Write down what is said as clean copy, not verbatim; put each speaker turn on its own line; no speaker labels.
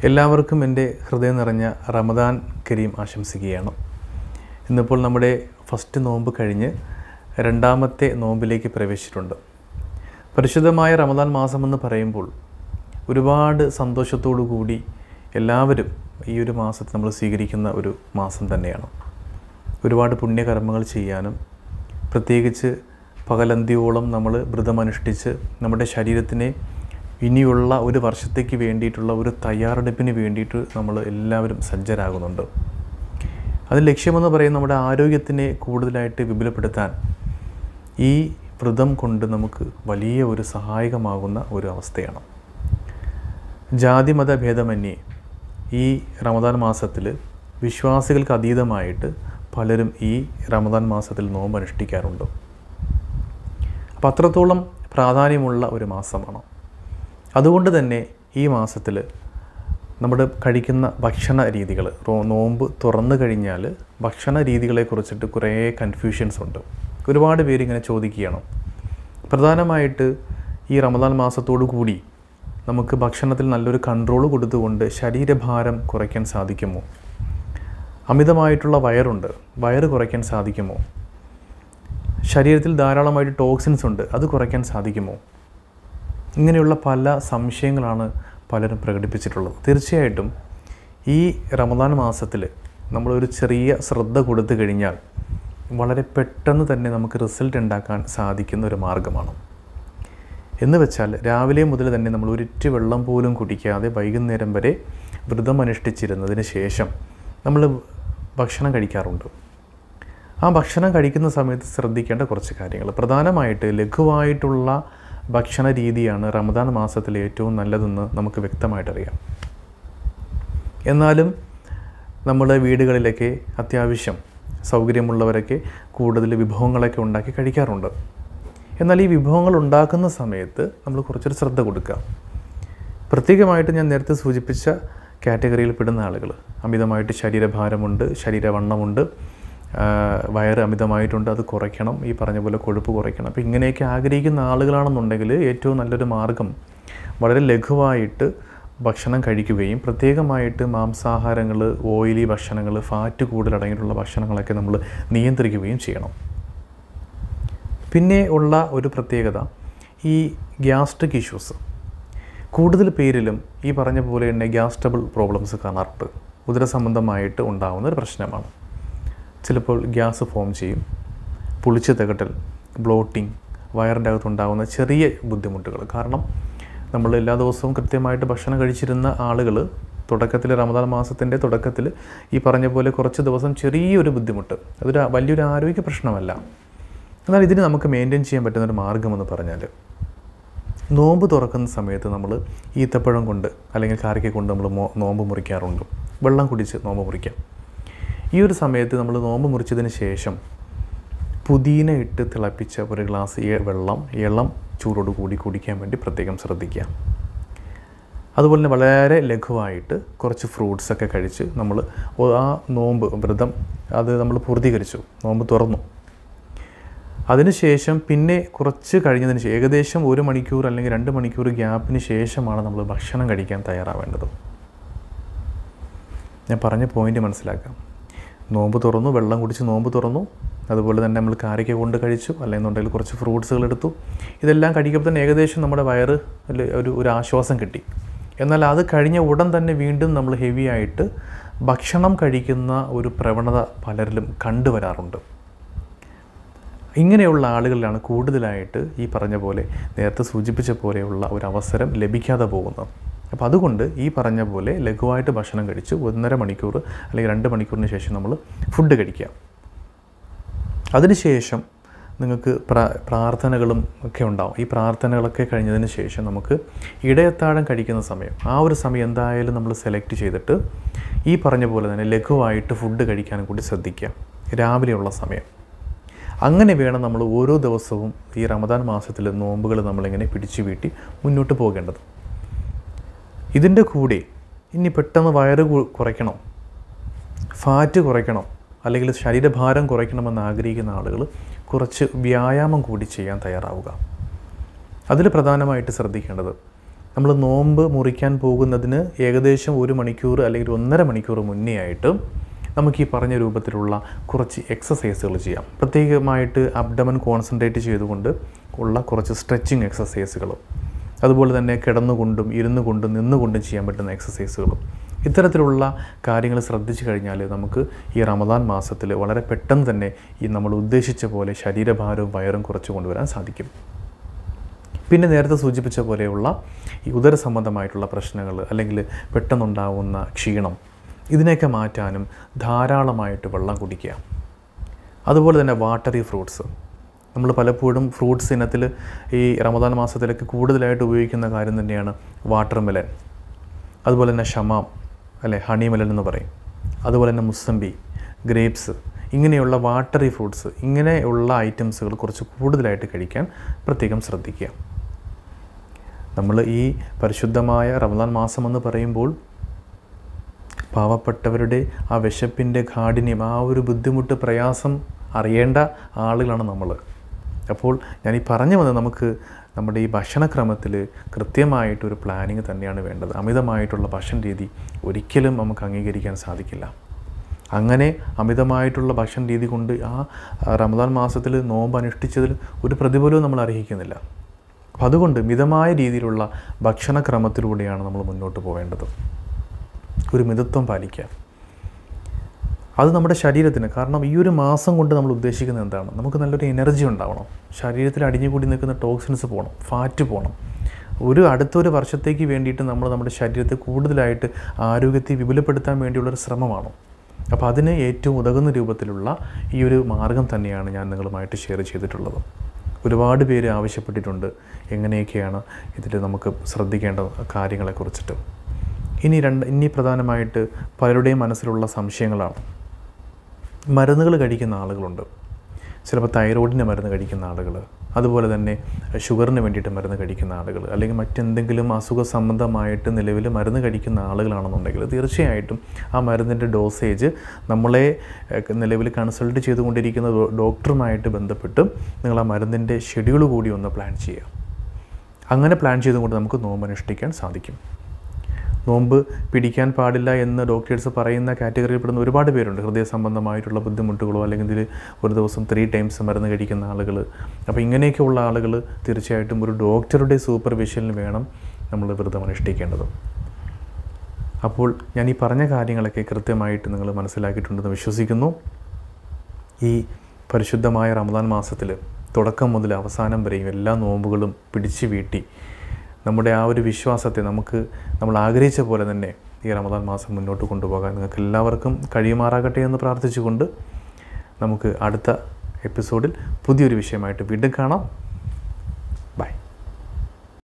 എല്ലാവർക്കും എൻ്റെ ഹൃദയം നിറഞ്ഞ റമദാൻ കരീം ആശംസിക്കുകയാണ്. ഇന്നിപ്പോൾ നമ്മുടെ ഫസ്റ്റ് നോമ്പ് കഴിഞ്ഞ് രണ്ടാമത്തെ നോമ്പിലേക്ക് പ്രവേശിച്ചിട്ടുണ്ട്. പരിശുദ്ധമായ റമദാൻ മാസമെന്ന് പറയുമ്പോൾ ഒരുപാട് സന്തോഷത്തോടു കൂടി എല്ലാവരും ഈ ഒരു മാസത്തെ നമ്മൾ സ്വീകരിക്കുന്ന ഒരു മാസം തന്നെയാണ്. ഒരുപാട് പുണ്യകർമ്മങ്ങൾ ചെയ്യാനും പ്രത്യേകിച്ച് പകലന്തിയോളം നമ്മൾ വ്രതമനുഷ്ഠിച്ച് നമ്മുടെ ശരീരത്തിനെ ഇനിയുള്ള ഒരു വർഷത്തേക്ക് വേണ്ടിയിട്ടുള്ള ഒരു തയ്യാറെടുപ്പിന് വേണ്ടിയിട്ട് നമ്മൾ എല്ലാവരും സജ്ജരാകുന്നുണ്ട്. അതിന് ലക്ഷ്യമെന്ന് പറയുന്നത് നമ്മുടെ ആരോഗ്യത്തിനെ കൂടുതലായിട്ട് വിപുലപ്പെടുത്താൻ ഈ വ്രതം കൊണ്ട് നമുക്ക് വലിയ ഒരു സഹായകമാകുന്ന ഒരു അവസ്ഥയാണ്. ജാതിമത ഭേദമന്യേ ഈ റമദാൻ മാസത്തിൽ വിശ്വാസികൾക്ക് അതീതമായിട്ട് പലരും ഈ റമദാൻ മാസത്തിൽ നോമ്പ് അനുഷ്ഠിക്കാറുണ്ട്. അപ്പോൾ അത്രത്തോളം പ്രാധാന്യമുള്ള ഒരു മാസമാണ്. അതുകൊണ്ട് തന്നെ ഈ മാസത്തിൽ നമ്മുടെ കഴിക്കുന്ന ഭക്ഷണ രീതികൾ, നോമ്പ് തുറന്നു കഴിഞ്ഞാൽ ഭക്ഷണ രീതികളെക്കുറിച്ചിട്ട് കുറേ കൺഫ്യൂഷൻസ് ഉണ്ട്. ഒരുപാട് പേരിങ്ങനെ ചോദിക്കുകയാണ്. പ്രധാനമായിട്ട് ഈ റമദാൻ മാസത്തോടു കൂടി നമുക്ക് ഭക്ഷണത്തിൽ നല്ലൊരു കൺട്രോൾ കൊടുത്തുകൊണ്ട് ശരീരഭാരം കുറയ്ക്കാൻ സാധിക്കുമോ? അമിതമായിട്ടുള്ള വയറ് കുറയ്ക്കാൻ സാധിക്കുമോ? ശരീരത്തിൽ ധാരാളമായിട്ട് ടോക്സിൻസ് ഉണ്ട്, അത് കുറയ്ക്കാൻ സാധിക്കുമോ? ഇങ്ങനെയുള്ള പല സംശയങ്ങളാണ് പലരും പ്രകടിപ്പിച്ചിട്ടുള്ളത്. തീർച്ചയായിട്ടും ഈ റമദാൻ മാസത്തിൽ നമ്മളൊരു ചെറിയ ശ്രദ്ധ കൊടുത്തു കഴിഞ്ഞാൽ വളരെ പെട്ടെന്ന് തന്നെ നമുക്ക് റിസൾട്ട് ഉണ്ടാക്കാൻ സാധിക്കുന്ന ഒരു മാർഗ്ഗമാണ്. എന്ന് വെച്ചാൽ രാവിലെ മുതൽ തന്നെ നമ്മൾ ഒരിറ്റ് വെള്ളം പോലും കുടിക്കാതെ വൈകുന്നേരം വരെ വ്രതമനുഷ്ഠിച്ചിരുന്നതിന് ശേഷം നമ്മൾ ഭക്ഷണം കഴിക്കാറുണ്ട്. ആ ഭക്ഷണം കഴിക്കുന്ന സമയത്ത് ശ്രദ്ധിക്കേണ്ട കുറച്ച് കാര്യങ്ങൾ, പ്രധാനമായിട്ട് ലഘുവായിട്ടുള്ള ഭക്ഷണ രീതിയാണ് റമദാൻ മാസത്തിൽ ഏറ്റവും നല്ലതെന്ന് നമുക്ക് വ്യക്തമായിട്ടറിയാം. എന്നാലും നമ്മുടെ വീടുകളിലൊക്കെ അത്യാവശ്യം സൗകര്യമുള്ളവരൊക്കെ കൂടുതൽ വിഭവങ്ങളൊക്കെ ഉണ്ടാക്കി കഴിക്കാറുണ്ട്. എന്നാൽ ഈ വിഭവങ്ങൾ ഉണ്ടാക്കുന്ന സമയത്ത് നമ്മൾ കുറച്ചൊരു ശ്രദ്ധ കൊടുക്കുക. പ്രത്യേകമായിട്ട് ഞാൻ നേരത്തെ സൂചിപ്പിച്ച കാറ്റഗറിയിൽ പെടുന്ന ആളുകൾ, അമിതമായിട്ട് ശരീരഭാരമുണ്ട്, ശരീരവണ്ണമുണ്ട്, വയറ് അമിതമായിട്ടുണ്ട്, അത് കുറയ്ക്കണം, ഈ പറഞ്ഞ പോലെ കൊഴുപ്പ് കുറയ്ക്കണം. അപ്പോൾ ഇങ്ങനെയൊക്കെ ആഗ്രഹിക്കുന്ന ആളുകളാണെന്നുണ്ടെങ്കിൽ ഏറ്റവും നല്ലൊരു മാർഗ്ഗം വളരെ ലഘുവായിട്ട് ഭക്ഷണം കഴിക്കുകയും പ്രത്യേകമായിട്ട് മാംസാഹാരങ്ങൾ, ഓയിലി ഭക്ഷണങ്ങൾ, ഫാറ്റ് കൂടുതലടങ്ങിയിട്ടുള്ള ഭക്ഷണങ്ങളൊക്കെ നമ്മൾ നിയന്ത്രിക്കുകയും ചെയ്യണം. പിന്നെ ഉള്ള ഒരു പ്രത്യേകത, ഈ ഗ്യാസ്ട്രിക് ഇഷ്യൂസ് കൂടുതൽ പേരിലും ഈ പറഞ്ഞ പോലെ തന്നെ ഗ്യാസ് ട്രബിൾ പ്രോബ്ലംസ് കാണാറുണ്ട്. ഉദരസംബന്ധമായിട്ട് ഉണ്ടാകുന്ന ഒരു പ്രശ്നമാണ്. ചിലപ്പോൾ ഗ്യാസ് ഫോം ചെയ്യും, പുളിച്ച് തികട്ടൽ, ബ്ലോട്ടിങ്, വയറിൻ്റെ അകത്തുണ്ടാകുന്ന ചെറിയ ബുദ്ധിമുട്ടുകൾ. കാരണം നമ്മൾ എല്ലാ ദിവസവും കൃത്യമായിട്ട് ഭക്ഷണം കഴിച്ചിരുന്ന ആളുകൾ തുടക്കത്തിൽ, റമദാൻ മാസത്തിൻ്റെ തുടക്കത്തിൽ ഈ പറഞ്ഞ പോലെ കുറച്ച് ദിവസം ചെറിയൊരു ബുദ്ധിമുട്ട്, അതൊരു വലിയൊരു ആരോഗ്യ പ്രശ്നമല്ല. എന്നാൽ ഇതിന് നമുക്ക് മെയിൻറ്റെയിൻ ചെയ്യാൻ പറ്റുന്നൊരു മാർഗ്ഗമെന്ന് പറഞ്ഞാൽ, നോമ്പ് തുറക്കുന്ന സമയത്ത് നമ്മൾ ഈത്തപ്പഴം കൊണ്ട് അല്ലെങ്കിൽ കാരക്ക കൊണ്ട് നമ്മൾ നോമ്പ് മുറിക്കാറുണ്ട്. വെള്ളം കുടിച്ച് നോമ്പ് മുറിക്കാം. ഈ ഒരു സമയത്ത് നമ്മൾ നോമ്പ് മുറിച്ചതിന് ശേഷം പുതിന ഇട്ട് തിളപ്പിച്ച ഒരു ഗ്ലാസ് വെള്ളം ഇളം ചൂടോട് കൂടി കുടിക്കാൻ വേണ്ടി പ്രത്യേകം ശ്രദ്ധിക്കുക. അതുപോലെ തന്നെ വളരെ ലഘുവായിട്ട് കുറച്ച് ഫ്രൂട്ട്സൊക്കെ കഴിച്ച് നമ്മൾ ആ നോമ്പ് വ്രതം അത് നമ്മൾ പൂർത്തീകരിച്ചു, നോമ്പ് തുറന്നു. അതിനുശേഷം പിന്നെ കുറച്ച് കഴിഞ്ഞതിന് ശേഷം ഏകദേശം 1 മണിക്കൂർ അല്ലെങ്കിൽ 2 മണിക്കൂർ ഗ്യാപ്പിന് ശേഷമാണ് നമ്മൾ ഭക്ഷണം കഴിക്കാൻ തയ്യാറാവേണ്ടത്. ഞാൻ പറഞ്ഞ പോയിൻ്റ് മനസ്സിലാക്കാം. നോമ്പ് തുറന്നു, വെള്ളം കുടിച്ച് നോമ്പ് തുറന്നു, അതുപോലെ തന്നെ നമ്മൾ കാരക്ക കൊണ്ട് കഴിച്ചു, അല്ലെന്നുണ്ടെങ്കിൽ കുറച്ച് ഫ്രൂട്ട്സുകൾ എടുത്തു. ഇതെല്ലാം കഴിക്കുമ്പോൾ തന്നെ ഏകദേശം നമ്മുടെ വയറ് ഒരു ആശ്വാസം കിട്ടി. എന്നാൽ അത് കഴിഞ്ഞ ഉടൻ തന്നെ വീണ്ടും നമ്മൾ ഹെവി ആയിട്ട് ഭക്ഷണം കഴിക്കുന്ന ഒരു പ്രവണത പലരിലും കണ്ടുവരാറുണ്ട്. ഇങ്ങനെയുള്ള ആളുകളിലാണ് കൂടുതലായിട്ട് ഈ പറഞ്ഞ പോലെ നേരത്തെ സൂചിപ്പിച്ച പോലെയുള്ള ഒരു അവസരം ലഭിക്കാതെ പോകുന്നത്. അപ്പോൾ അതുകൊണ്ട് ഈ പറഞ്ഞ പോലെ ലഘുവായിട്ട് ഭക്ഷണം കഴിച്ച് 1.5 മണിക്കൂർ അല്ലെങ്കിൽ 2 മണിക്കൂറിന് ശേഷം നമ്മൾ ഫുഡ് കഴിക്കുക. അതിനുശേഷം നിങ്ങൾക്ക് പ്രാർത്ഥനകളും ഒക്കെ ഉണ്ടാവും. ഈ പ്രാർത്ഥനകളൊക്കെ കഴിഞ്ഞതിന് ശേഷം നമുക്ക് ഇടയത്താഴം കഴിക്കുന്ന സമയം, ആ ഒരു സമയം എന്തായാലും നമ്മൾ സെലക്ട് ചെയ്തിട്ട് ഈ പറഞ്ഞ പോലെ തന്നെ ലഘുവായിട്ട് ഫുഡ് കഴിക്കാനും കൂടി ശ്രദ്ധിക്കുക, രാവിലെയുള്ള സമയം. അങ്ങനെ വേണം നമ്മൾ ഓരോ ദിവസവും ഈ റമദാൻ മാസത്തിൽ നോമ്പുകൾ നമ്മളിങ്ങനെ പിടിച്ചു വീട്ടി മുന്നോട്ട് പോകേണ്ടത്. ഇതിൻ്റെ കൂടെ ഇനി പെട്ടെന്ന് വയറ് കുറയ്ക്കണം, ഫാറ്റ് കുറയ്ക്കണം, അല്ലെങ്കിൽ ശരീരഭാരം കുറയ്ക്കണമെന്ന് ആഗ്രഹിക്കുന്ന ആളുകൾ കുറച്ച് വ്യായാമം കൂടി ചെയ്യാൻ തയ്യാറാവുക. അതിൽ പ്രധാനമായിട്ട് ശ്രദ്ധിക്കേണ്ടത് നമ്മൾ നോമ്പ് മുറിക്കാൻ പോകുന്നതിന് ഏകദേശം 1 മണിക്കൂർ അല്ലെങ്കിൽ 1.5 മണിക്കൂർ മുന്നേ ആയിട്ട് നമുക്ക് ഈ പറഞ്ഞ രൂപത്തിലുള്ള കുറച്ച് എക്സസൈസുകൾ ചെയ്യാം. പ്രത്യേകമായിട്ട് അബ്ഡമൻ കോൺസെൻട്രേറ്റ് ചെയ്തുകൊണ്ട് ഉള്ള കുറച്ച് സ്ട്രെച്ചിങ് എക്സസൈസുകളും അതുപോലെ തന്നെ കിടന്നുകൊണ്ടും ഇരുന്നു കൊണ്ടും നിന്നുകൊണ്ടും ചെയ്യാൻ പറ്റുന്ന എക്സസൈസുകളും ഇത്തരത്തിലുള്ള കാര്യങ്ങൾ ശ്രദ്ധിച്ചു കഴിഞ്ഞാൽ നമുക്ക് ഈ റമദാൻ മാസത്തിൽ വളരെ പെട്ടെന്ന് തന്നെ ഈ നമ്മൾ ഉദ്ദേശിച്ച പോലെ ശരീരഭാരവും വയറും കുറച്ച് കൊണ്ടുവരാൻ സാധിക്കും. പിന്നെ നേരത്തെ സൂചിപ്പിച്ച പോലെയുള്ള ഈ ഉദര സംബന്ധമായിട്ടുള്ള പ്രശ്നങ്ങൾ അല്ലെങ്കിൽ പെട്ടെന്നുണ്ടാവുന്ന ക്ഷീണം ഇതിനെയൊക്കെ മാറ്റാനും ധാരാളമായിട്ട് വെള്ളം കുടിക്കുക. അതുപോലെ തന്നെ വാട്ടറി ഫ്രൂട്ട്സ്, നമ്മൾ പലപ്പോഴും ഫ്രൂട്ട്സ് ഇനത്തിൽ ഈ റമദാൻ മാസത്തിലൊക്കെ കൂടുതലായിട്ട് ഉപയോഗിക്കുന്ന കാര്യം തന്നെയാണ് വാട്ടർ മെലൻ, അതുപോലെ തന്നെ ഷമാം അല്ലെ ഹണി മെലൻ എന്ന് പറയും, അതുപോലെ തന്നെ മുസംബി, ഗ്രേപ്സ്, ഇങ്ങനെയുള്ള വാട്ടറി ഫ്രൂട്ട്സ്, ഇങ്ങനെയുള്ള ഐറ്റംസുകൾ കുറച്ച് കൂടുതലായിട്ട് കഴിക്കാൻ പ്രത്യേകം ശ്രദ്ധിക്കുക. നമ്മൾ ഈ പരിശുദ്ധമായ റമദാൻ മാസമെന്ന് പറയുമ്പോൾ പാവപ്പെട്ടവരുടെ ആ വിശപ്പിൻ്റെ കാഠിന്യം, ആ ഒരു ബുദ്ധിമുട്ട്, പ്രയാസം അറിയേണ്ട ആളുകളാണ് നമ്മൾ. അപ്പോൾ ഞാൻ ഈ പറഞ്ഞു വന്നത് നമുക്ക് നമ്മുടെ ഈ ഭക്ഷണക്രമത്തിൽ കൃത്യമായിട്ടൊരു പ്ലാനിങ് തന്നെയാണ് വേണ്ടത്. അമിതമായിട്ടുള്ള ഭക്ഷണ രീതി ഒരിക്കലും നമുക്ക് അംഗീകരിക്കാൻ സാധിക്കില്ല. അങ്ങനെ അമിതമായിട്ടുള്ള ഭക്ഷണ രീതി കൊണ്ട് ആ റമദാൻ മാസത്തിൽ നോമ്പ് അനുഷ്ഠിച്ചതിൽ ഒരു പ്രതിഫലവും നമ്മൾ അർഹിക്കുന്നില്ല. അപ്പോൾ അതുകൊണ്ട് മിതമായ രീതിയിലുള്ള ഭക്ഷണക്രമത്തിലൂടെയാണ് നമ്മൾ മുന്നോട്ട് പോവേണ്ടത്. ഒരു മിതത്വം പാലിക്കുക. അത് നമ്മുടെ ശരീരത്തിന്, കാരണം ഈ ഒരു മാസം കൊണ്ട് നമ്മൾ ഉദ്ദേശിക്കുന്നത് എന്താണ്? നമുക്ക് നല്ലൊരു എനർജി ഉണ്ടാവണം, ശരീരത്തിൽ അടിഞ്ഞുകൂടി നിൽക്കുന്ന ടോക്സിൻസ് പോകണം, ഫാറ്റ് പോകണം. അടുത്തൊരു വർഷത്തേക്ക് വേണ്ടിയിട്ട് നമ്മൾ നമ്മുടെ ശരീരത്തെ കൂടുതലായിട്ട് ആരോഗ്യത്തെ വിപുലപ്പെടുത്താൻ വേണ്ടിയുള്ളൊരു ശ്രമമാണ്. അപ്പോൾ അതിന് ഏറ്റവും ഉതകുന്ന രൂപത്തിലുള്ള ഈ ഒരു മാർഗം തന്നെയാണ് ഞാൻ നിങ്ങളുമായിട്ട് ഷെയർ ചെയ്തിട്ടുള്ളത്. ഒരുപാട് പേര് ആവശ്യപ്പെട്ടിട്ടുണ്ട് എങ്ങനെയൊക്കെയാണ് ഇതിൽ നമുക്ക് ശ്രദ്ധിക്കേണ്ട കാര്യങ്ങളെക്കുറിച്ചിട്ട്. ഇനി പ്രധാനമായിട്ട് പലരുടെയും മനസ്സിലുള്ള സംശയങ്ങളാണ്. മരുന്നുകൾ കഴിക്കുന്ന ആളുകളുണ്ട്, ചിലപ്പോൾ തൈറോയിഡിന് മരുന്ന് കഴിക്കുന്ന ആളുകൾ, അതുപോലെ തന്നെ ഷുഗറിന് വേണ്ടിയിട്ട് മരുന്ന് കഴിക്കുന്ന ആളുകൾ, അല്ലെങ്കിൽ മറ്റെന്തെങ്കിലും അസുഖ സംബന്ധമായിട്ട് നിലവിൽ മരുന്ന് കഴിക്കുന്ന ആളുകളാണെന്നുണ്ടെങ്കിൽ തീർച്ചയായിട്ടും ആ മരുന്നിൻ്റെ ഡോസേജ് നമ്മളെ നിലവിൽ കൺസൾട്ട് ചെയ്തുകൊണ്ടിരിക്കുന്ന ഡോക്ടറുമായിട്ട് ബന്ധപ്പെട്ട് നിങ്ങൾ ആ മരുന്നിൻ്റെ ഷെഡ്യൂൾ കൂടി ഒന്ന് പ്ലാൻ ചെയ്യുക. അങ്ങനെ പ്ലാൻ ചെയ്തുകൊണ്ട് നമുക്ക് നോമ്പ് അനുഷ്ഠിക്കാൻ സാധിക്കും. നോമ്പ് പിടിക്കാൻ പാടില്ല എന്ന് ഡോക്ടേഴ്സ് പറയുന്ന കാറ്റഗറിയിൽപ്പെടുന്ന ഒരുപാട് പേരുണ്ട്. ഹൃദയ സംബന്ധമായിട്ടുള്ള ബുദ്ധിമുട്ടുകളോ അല്ലെങ്കിൽ ഒരു ദിവസം 3 ടൈംസ് മരുന്ന് കഴിക്കുന്ന ആളുകൾ. അപ്പോൾ ഇങ്ങനെയൊക്കെയുള്ള ആളുകൾ തീർച്ചയായിട്ടും ഒരു ഡോക്ടറുടെ സൂപ്പർവിഷനിൽ വേണം നമ്മൾ വ്രതം അനുഷ്ഠിക്കേണ്ടത്. അപ്പോൾ ഞാൻ ഈ പറഞ്ഞ കാര്യങ്ങളൊക്കെ കൃത്യമായിട്ട് നിങ്ങൾ മനസ്സിലാക്കിയിട്ടുണ്ടെന്ന് വിശ്വസിക്കുന്നു. ഈ പരിശുദ്ധമായ റമദാൻ മാസത്തിൽ തുടക്കം മുതൽ അവസാനം വരെയും എല്ലാ നോമ്പുകളും പിടിച്ചു വീട്ടി നമ്മുടെ ആ ഒരു വിശ്വാസത്തെ നമ്മൾ ആഗ്രഹിച്ച പോലെ തന്നെ ഈ റമദാൻ മാസം മുന്നോട്ട് കൊണ്ടുപോകാൻ നിങ്ങൾക്ക് എല്ലാവർക്കും കഴിയുമാറാകട്ടെ എന്ന് പ്രാർത്ഥിച്ചുകൊണ്ട് നമുക്ക് അടുത്ത എപ്പിസോഡിൽ പുതിയൊരു വിഷയമായിട്ട് വീണ്ടും കാണാം.